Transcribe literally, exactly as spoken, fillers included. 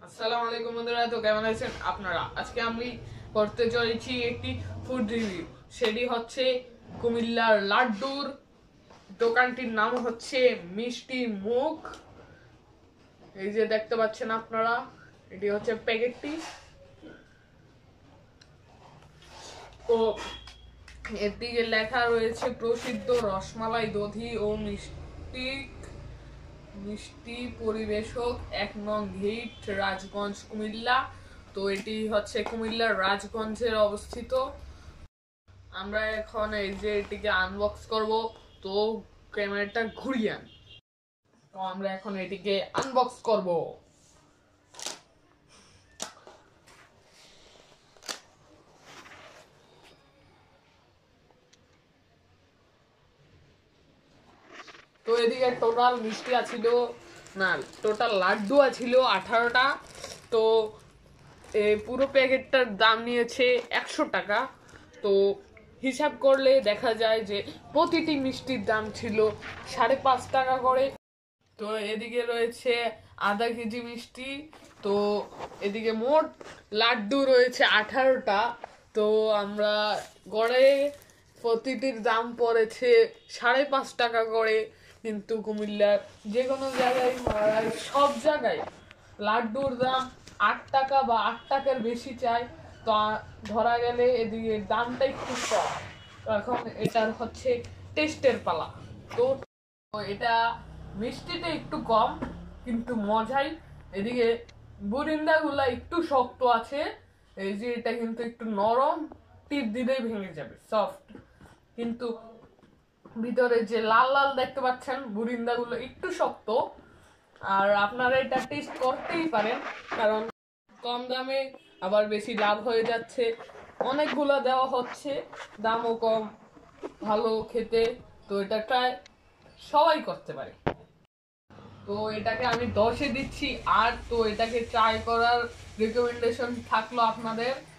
আসসালামু আলাইকুম বন্ধুরা, তো কেমন আছেন আপনারা? আজকে আমি করতে চলেছি একটি ফুড রিভিউ। সেটি হচ্ছে কুমিল্লার লাড্ডুর। দোকানটির নাম হচ্ছে মিষ্টি মুখ। এই যে দেখতে পাচ্ছেন আপনারা, এটি হচ্ছে প্যাকেটটি। ও এর দিকে লেখা রয়েছে প্রসিদ্ধ রসমালাই দধি ও মিষ্টি মিষ্টি পরিবেশক, এক নং গেট, রাজগঞ্জ, কুমিল্লা। তো এটি হচ্ছে কুমিল্লার রাজগঞ্জের অবস্থিত। আমরা এখন এই যে এটিকে আনবক্স করব। তো ক্যামেরাটা ঘুরিয়ে আন। তো আমরা এখন এটিকে আনবক্স করব। তো এদিকে টোটাল মিষ্টি আছিল না, টোটাল লাড্ডু আছিল আঠারোটা। তো এই পুরো প্যাকেটটার দাম নিয়েছে একশো টাকা। তো হিসাব করলে দেখা যায় যে প্রতিটি মিষ্টির দাম ছিল সাড়ে পাঁচ টাকা করে। তো এদিকে রয়েছে আধা কেজি মিষ্টি। তো এদিকে মোট লাড্ডু রয়েছে আঠারোটা। তো আমরা গড়ে প্রতিটির দাম পড়েছে সাড়ে পাঁচ টাকা করে। কিন্তু কুমিল্লার যে কোনো জায়গায় সব জায়গায় লাড্ডুর দাম আট টাকা বা আট টাকার বেশি চায়। তো ধরা গেলে এদিকে দামটা একটু কম। তো এখন এটার হচ্ছে টেস্টের পালা। তো এটা মিষ্টিটা একটু কম কিন্তু মজাই। এদিকে বুরিন্দা গুলা একটু শক্ত আছে, এই যে এটা কিন্তু একটু নরম, টিপ দিলেই ভেঙে যাবে, সফট। কিন্তু ভিতরে যে লাল লাল দেখতে পাচ্ছেন বুরিন্দা গুলো একটু শক্ত। আর আপনারা এটা টেস্ট করতেই পারেন, কারণ কম দামে আবার বেশি লাভ হয়ে যাচ্ছে। অনেকগুলো দেওয়া হচ্ছে, দামও কম, ভালো খেতে। তো এটা ট্রাই সবাই করতে পারে। তো এটাকে আমি দশে দিচ্ছি। আর তো এটাকে ট্রাই করার রিকমেন্ডেশন থাকলো আপনাদের।